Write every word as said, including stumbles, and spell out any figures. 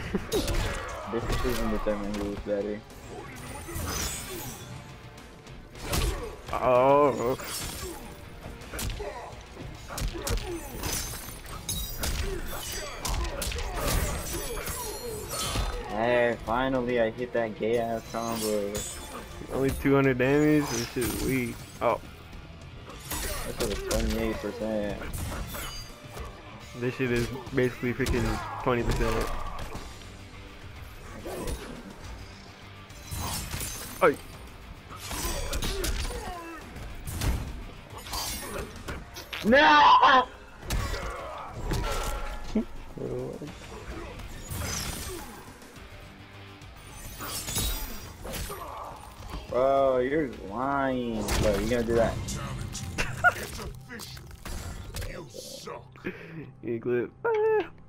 This doesn't determine who's better. Oh. Hey, finally I hit that gay ass combo. Only two hundred damage? This shit is weak. Oh. That shit is twenty-eight percent. This shit is basically freaking twenty percent. Oh. No! Bro, you're lying. Bro, you gonna do that? You clip.